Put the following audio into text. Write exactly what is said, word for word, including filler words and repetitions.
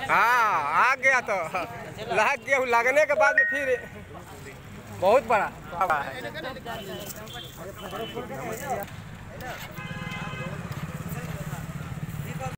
हाँ आ गया तो लग गया, लगने के बाद में फिर बहुत बड़ा है।